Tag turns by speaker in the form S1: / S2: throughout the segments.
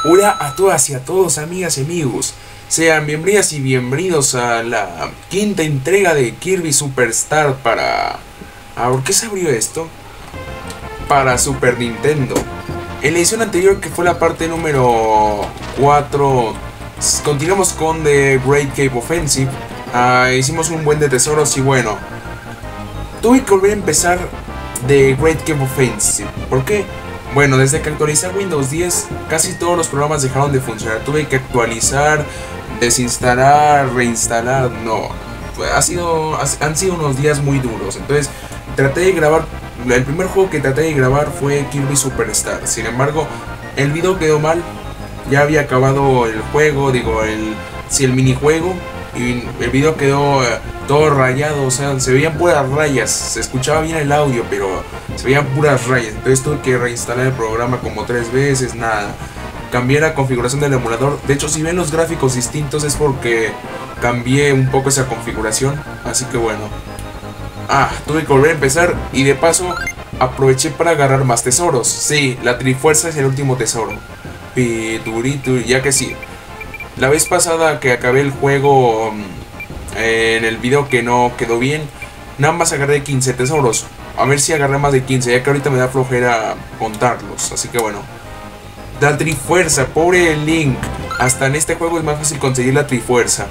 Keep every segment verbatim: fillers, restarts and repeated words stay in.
S1: Hola a todas y a todos, amigas y amigos. Sean bienvenidas y bienvenidos a la quinta entrega de Kirby Superstar para... Ah, ¿por qué se abrió esto? Para Super Nintendo. En la edición anterior, que fue la parte número cuatro, continuamos con The Great Cave Offensive. Ah, hicimos un buen de tesoros y bueno, tuve que volver a empezar The Great Cave Offensive. ¿Por qué? Bueno, desde que actualicé Windows diez, casi todos los programas dejaron de funcionar. Tuve que actualizar, desinstalar, reinstalar. No, ha sido, han sido unos días muy duros. Entonces, traté de grabar. El primer juego que traté de grabar fue Kirby Superstar. Sin embargo, el video quedó mal. Ya había acabado el juego, digo, el, sí, el minijuego. Y el video quedó eh, todo rayado, o sea, se veían puras rayas. Se escuchaba bien el audio, pero se veían puras rayas. Entonces tuve que reinstalar el programa como tres veces, nada. Cambié la configuración del emulador. De hecho, si ven los gráficos distintos es porque cambié un poco esa configuración. Así que bueno. Ah, tuve que volver a empezar. Y de paso, aproveché para agarrar más tesoros. Sí, la Trifuerza es el último tesoro. Piturito, ya que sí. La vez pasada que acabé el juego, eh, en el video que no quedó bien, nada más agarré quince tesoros. A ver si agarré más de quince, ya que ahorita me da flojera contarlos. Así que bueno. La Trifuerza, pobre Link. Hasta en este juego es más fácil conseguir la Trifuerza.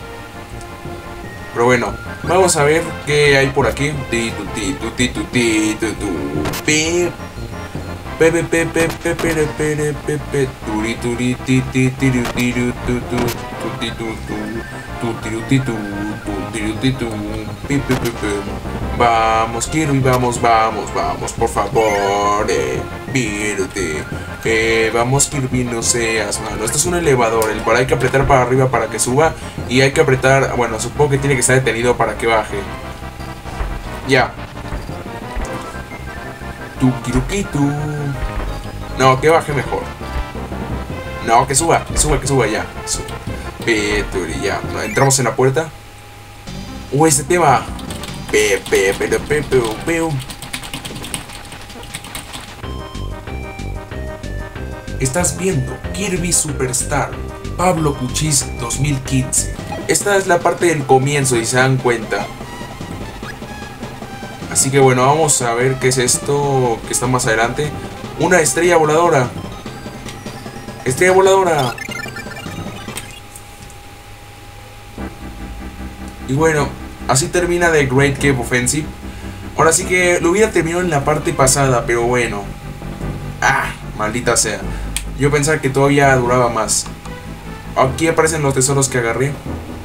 S1: Pero bueno, vamos a ver qué hay por aquí. Pepe pepe pepe pepe pepe pepe turi turi ti ti tiru tiru tu tu tu ti tu tu tu tiru ti tu tu tiru ti tu pepe pepe. Vamos Kirby, vamos, vamos, vamos, por favor, eh, mírate. Eh, vamos Kirby, no seas malo. Esto es un elevador, el cual hay que apretar para arriba para que suba. Y hay que apretar, bueno, supongo que tiene que estar detenido para que baje. Ya. Tukirukitu. No, que baje mejor. No, que suba, que suba, que suba ya. Peturi, ya. Entramos en la puerta. Uh, este tema. Pepe, pepe, pepe, pepe. Estás viendo Kirby Superstar Pablo Cuchis dos mil quince. Esta es la parte del comienzo, si se dan cuenta. Así que bueno, vamos a ver qué es esto que está más adelante. Una estrella voladora. Estrella voladora. Y bueno, así termina The Great Cave Offensive. Ahora sí que lo hubiera terminado en la parte pasada, pero bueno. Ah, maldita sea. Yo pensaba que todavía duraba más. Aquí aparecen los tesoros que agarré.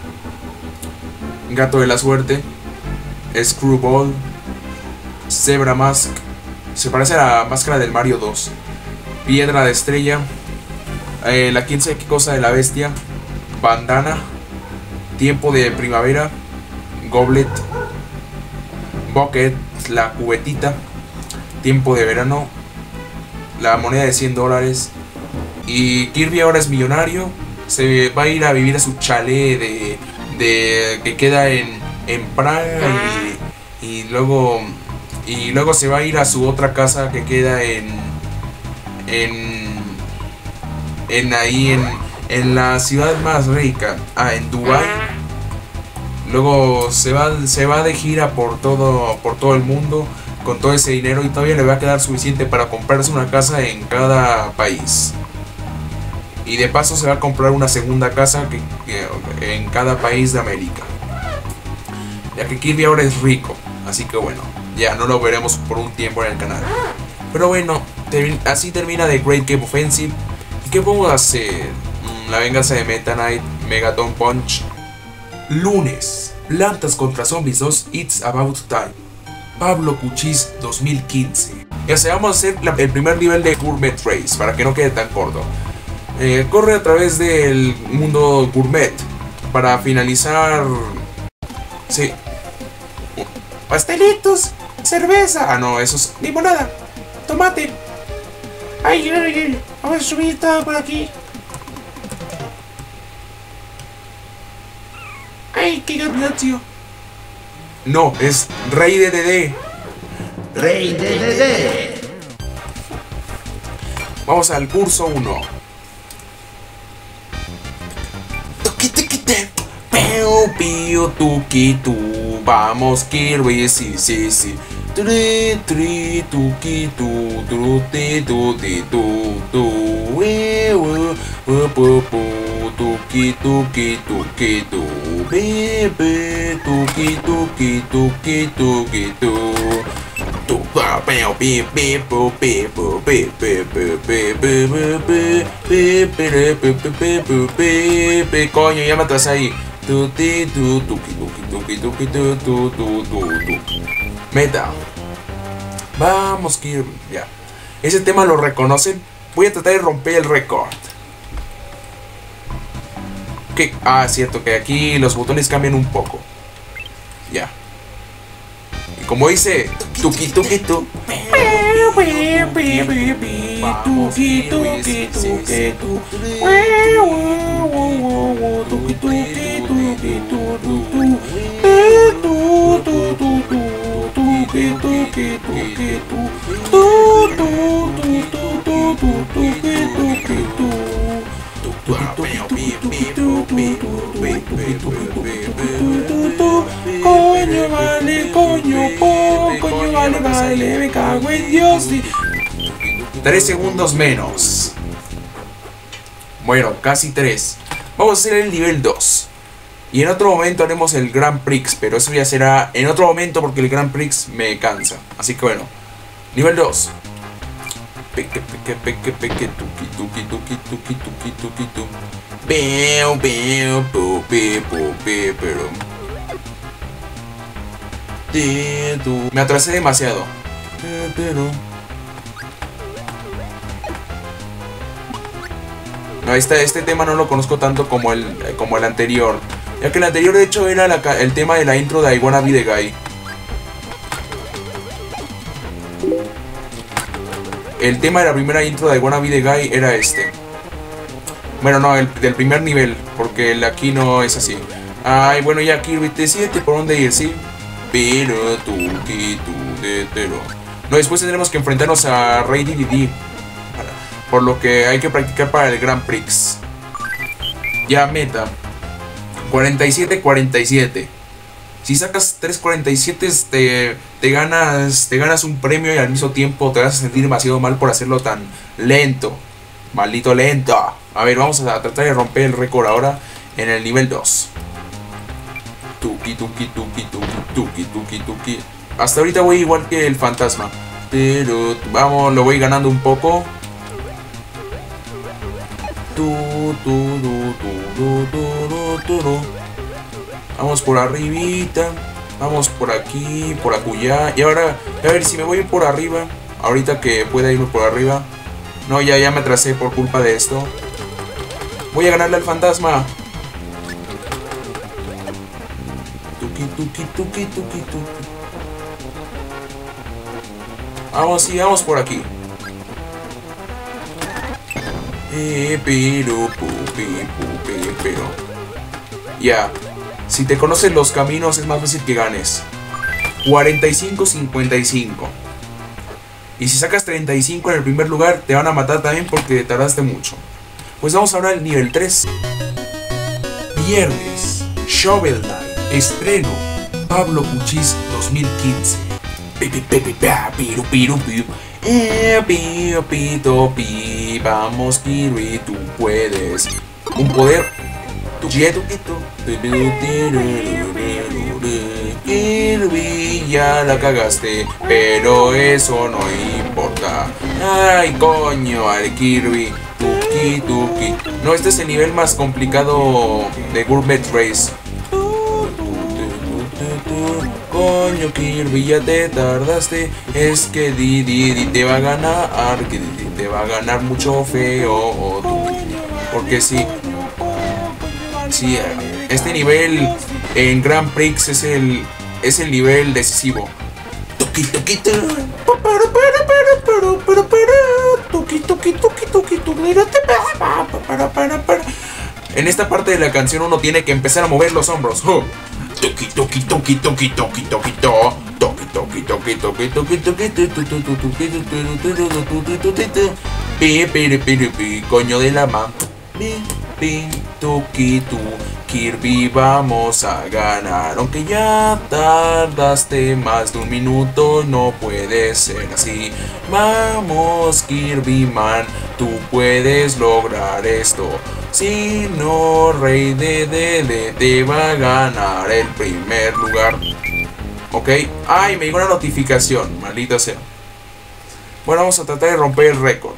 S1: Gato de la suerte. Screwball. Zebra Mask. Se parece a la máscara del Mario dos. Piedra de estrella. Eh, la quién sabe qué cosa de la bestia. Bandana. Tiempo de primavera. Goblet. Bucket. La cubetita. Tiempo de verano. La moneda de cien dólares. Y Kirby ahora es millonario. Se va a ir a vivir a su chalet de, de que queda en, en Praga. Y, y luego... Y luego se va a ir a su otra casa que queda en... En... En ahí, en, en la ciudad más rica. Ah, en Dubai. Luego se va, se va de gira por todo, por todo el mundo con todo ese dinero. Y todavía le va a quedar suficiente para comprarse una casa en cada país. Y de paso se va a comprar una segunda casa que, que, en cada país de América. Ya que Kirby ahora es rico. Así que bueno, ya no lo veremos por un tiempo en el canal. Pero bueno, ter así termina The Great Cave Offensive. ¿Y qué podemos hacer? Mm, la venganza de Meta Knight, Megaton Punch. Lunes, Plantas contra Zombies dos, It's About Time. Pablo Cuchis dos mil quince. Ya sea, vamos a hacer la, el primer nivel de Gourmet Race, para que no quede tan corto. Eh, corre a través del mundo gourmet para finalizar... Sí. Pastelitos, cerveza. Ah, no, eso es limonada. Tomate. Ay, ay, ay. Vamos a subir todo por aquí. Ay, qué gabinatio. No, es Rey de Dedé.
S2: Rey de Dedé.
S1: Vamos al curso uno. pío, tuki, tu. Vamos, Kirby, sí, sí, sí. Tri, tri, tuki, tu, tu, ti, tu, ti, tu, tu, we, we, we, pu, pu, tuki, tuki, tuki, tu, be, be, tuki, tuki, tuki, tuki, tu. Tu, pa, peo, pi, pi, pu, pi, pu, pi, pi, pi, pi, pi, pi, pi, pi, pi, pi, pi, pi, pi, pi, coño, ya me atrasé ahí. Tu, ti, tu, tuki, tuki, tuki, tuki, tu, tu, tu, tu, tu. Meta. Vamos, Kirby. Ya. Ese tema lo reconocen. Voy a tratar de romper el récord. ¿Qué? Ah, cierto que aquí los botones cambian un poco. Ya. Y como dice, tuki tuki tu. Tuki tuki tuki tu. Tuki tuki tuki coño, vale, coño, po, coño, vale, vale, me cago en Dios. Tres segundos menos. Bueno, casi tres. Vamos a hacer el nivel dos. Y en otro momento haremos el Grand Prix, pero eso ya será en otro momento porque el Grand Prix me cansa. Así que bueno, nivel dos. Peque, peque, peque, peque, tuki, tuki, tuki, tuki, tuki, tuki, tu. Peo, peo, po, pe, po, pe, pero... Te, tu. Me atrasé demasiado. Pero... No, este, este tema no lo conozco tanto como el, como el anterior. Ya que el anterior de hecho era la, el tema de la intro de I Wanna Be The Guy. El tema de la primera intro de I Wanna Be The Guy era este. Bueno, no, el del primer nivel, porque el aquí no es así. Ay, bueno, ya Kirby, decídete por dónde ir, ¿sí? Pero tú, que tú, de tero. No, después tendremos que enfrentarnos a Ray D D D. Por lo que hay que practicar para el Grand Prix. Ya, meta. cuarenta y siete cuarenta y siete. Si sacas tres cuarenta y siete te, te, ganas, te ganas un premio y al mismo tiempo te vas a sentir demasiado mal por hacerlo tan lento. Maldito lento. A ver, vamos a tratar de romper el récord ahora en el nivel dos. Tuki, tuki, tuki, tuki, tuki, tuki, tuki. Hasta ahorita voy igual que el fantasma. Pero vamos, lo voy ganando un poco. Tu, tu, tu, tu, tu, tu, tu. Vamos por arribita. Vamos por aquí, por acullá. Y ahora, a ver si me voy por arriba. Ahorita que pueda irme por arriba. No, ya, ya me atrasé por culpa de esto. Voy a ganarle al fantasma. Tuki, tuki, tuki, tuki, tuki. Vamos, sí, vamos por aquí. Eh, pero, pupe, pupe, pero. Ya. Si te conocen los caminos es más fácil que ganes. cuarenta y cinco cincuenta y cinco. Y si sacas treinta y cinco en el primer lugar, te van a matar también porque tardaste mucho. Pues vamos ahora al nivel tres. Viernes, Shovel Knight, estreno, Pablo Puchis dos mil quince. Pipi, pipi, piru, piru, piru. Eh, pio, pito, pi. Vamos, Kirby, tú puedes. Un poder. Tu quieto, quieto. Kirby, ya la cagaste, pero eso no importa. Ay, coño, al Kirby. Tuki, tuki. No, este es el nivel más complicado de Gourmet Race. Coño, Kirby, ya te tardaste. Es que Didi te va a ganar. Que Didi te va a ganar mucho feo. Porque sí. Sí, este nivel en Grand Prix es el es el nivel decisivo. Toki toki toki toki toki toki. En esta parte de la canción uno tiene que empezar a mover los hombros. Toki toki toki toki toki toki toki toki toki toki toki toki toki coño de la ma. Pi, toki, tu, Kirby, vamos a ganar. Aunque ya tardaste más de un minuto, no puede ser así. Vamos, Kirby Man, tú puedes lograr esto. Si no, Rey Dedede te va a ganar el primer lugar. Ok. Ay, me llegó una notificación, maldita sea. Bueno, vamos a tratar de romper el récord.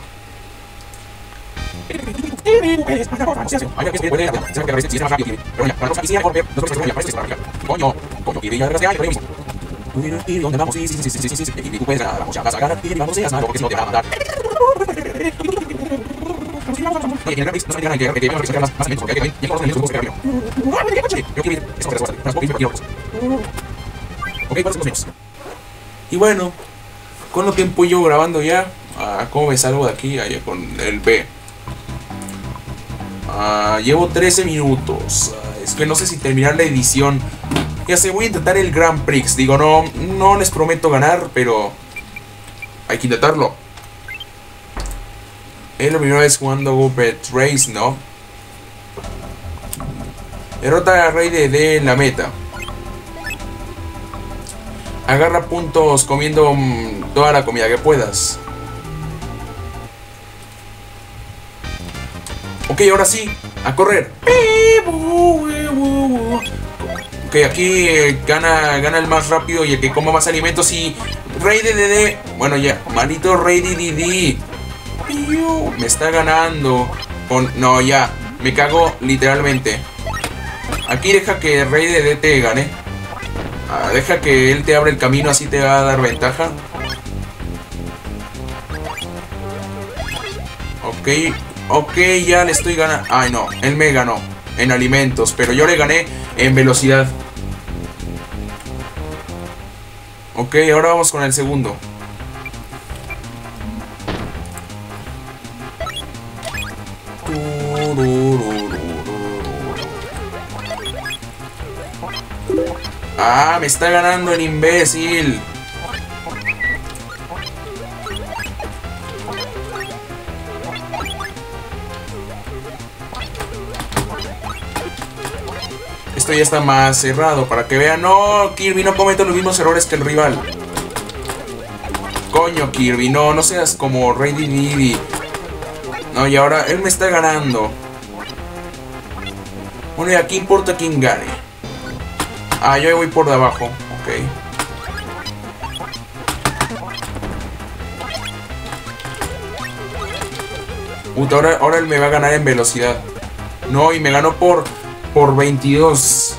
S1: Coño, coño, Kirby, ya desgraciado, pero yo mismo. Kirby, ¿dónde vamos? Sí, sí, sí, sí, sí, sí, Kirby, tú puedes ganar, vamos, ya vas a ganar, Kirby, vamos, seas malo, porque si no te van a matar. Oye, que en el Graphics no se me digan que tenemos que sacar más alimentos, porque hay que ya con los alimentos que buscar primero. Yo Kirby, eso es respuesta, transporte, Kirby, ok, ¿cuáles son los menús? Y bueno, ¿cuánto tiempo yo grabando ya? Ah, ¿cómo me salgo de aquí? Ahí con el B. Ah, llevo trece minutos. Ah, es que no sé si terminar la edición. Ya sé, voy a intentar el Grand Prix. Digo, no, no les prometo ganar, pero hay que intentarlo. Es la primera vez jugando Gobet Race, ¿no? Derrota a Rey Dedede en la meta. Agarra puntos comiendo mmm, toda la comida que puedas. Ok, ahora sí, a correr. Ok, aquí eh, gana, gana el más rápido y el que coma más alimentos. Y Rey Dedede, bueno ya, maldito Rey Dedede, me está ganando. Con, no, ya, me cago literalmente. Aquí deja que Rey Dedede te gane. Ah, deja que él te abra el camino, así te va a dar ventaja. Ok. Ok, ya le estoy ganando. Ay, no, él me ganó en alimentos, pero yo le gané en velocidad. Ok, ahora vamos con el segundo. Ah, me está ganando el imbécil. Esto ya está más cerrado para que vean. No, Kirby, no cometa los mismos errores que el rival. Coño, Kirby, no, no seas como Rey Dedede. No, y ahora él me está ganando. Bueno, y aquí importa quién gane. Ah, yo voy por debajo. Ok. Puta, ahora, ahora él me va a ganar en velocidad. No, y me ganó por... por veintidós.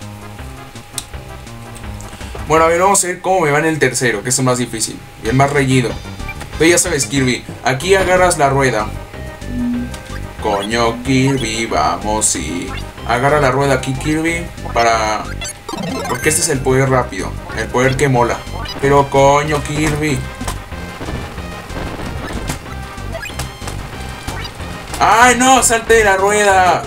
S1: Bueno, a ver, vamos a ver cómo me va en el tercero, que es el más difícil y el más reñido. Tú ya sabes, Kirby, aquí agarras la rueda. Coño, Kirby, vamos, sí. Agarra la rueda aquí, Kirby, para... porque este es el poder rápido, el poder que mola. Pero coño, Kirby. ¡Ay, no! ¡Salte de la rueda!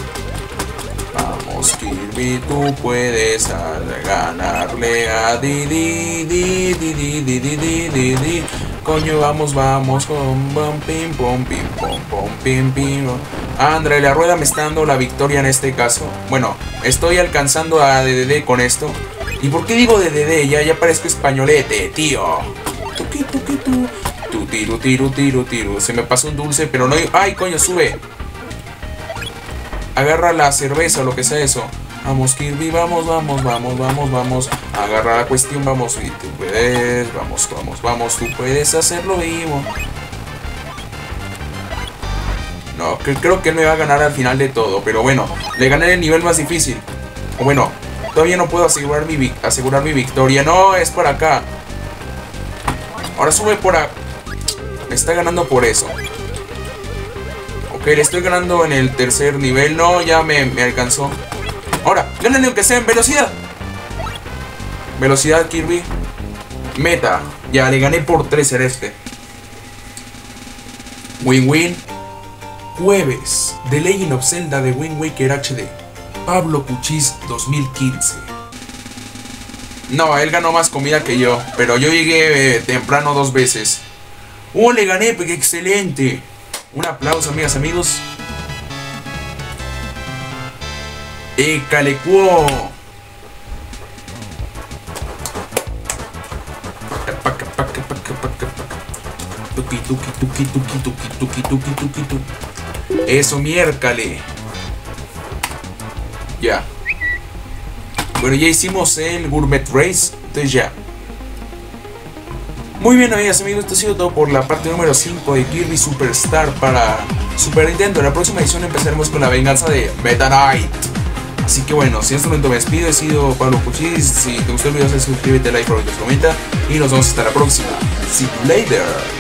S1: Kirby, tú puedes ganarle a Didi, Didi, Didi, Didi, Didi, Didi. Coño, vamos, vamos, pom, pom, pim, pom, pim, pom, pom, pim, pim. André, la rueda me está dando la victoria en este caso. Bueno, estoy alcanzando a Dedede con esto. ¿Y por qué digo Dedede? Ya, ya parezco españolete, tío. Tuki, tuki, tu. Tu, tiru, tiru, tiru, tiru. Se me pasó un dulce, pero no hay... ¡Ay, coño, sube! Agarra la cerveza o lo que sea eso. Vamos, Kirby, vamos, vamos, vamos, vamos, vamos. Agarra la cuestión, vamos. Y tú puedes, vamos, vamos, vamos. Tú puedes hacerlo vivo. No, que, creo que él me va a ganar al final de todo. Pero bueno, le gané el nivel más difícil. O bueno, todavía no puedo asegurar mi, asegurar mi victoria. No, es por acá. Ahora sube por acá. Me está ganando por eso. Ok, le estoy ganando en el tercer nivel. No, ya me, me alcanzó. Ahora, gánale aunque sea en velocidad. Velocidad, Kirby. Meta. Ya, le gané por tres en este. Win-win. Jueves. The Legend of Zelda de Wind Waker H D. Pablo Cuchis dos mil quince. No, él ganó más comida que yo. Pero yo llegué eh, temprano dos veces. ¡Oh, le gané! ¡Qué excelente! Un aplauso, amigas, amigos. Écale cuo. Paca, paca, paca, paca, paca. Tuki, tuki, tuki, tuki, tuki, tuki, tuki, tuki, tuki. Eso, miércale. Ya. Bueno, ya hicimos el Gourmet Race. Entonces ya. Muy bien, amigas y amigos, esto ha sido todo por la parte número cinco de Kirby Superstar para Super Nintendo. En la próxima edición empezaremos con la venganza de Meta Knight. Así que bueno, si en este momento me despido, he sido Pablo Cuchis. Si te gustó el video, suscríbete, like, favorito, comenta. Y nos vemos hasta la próxima. See you later.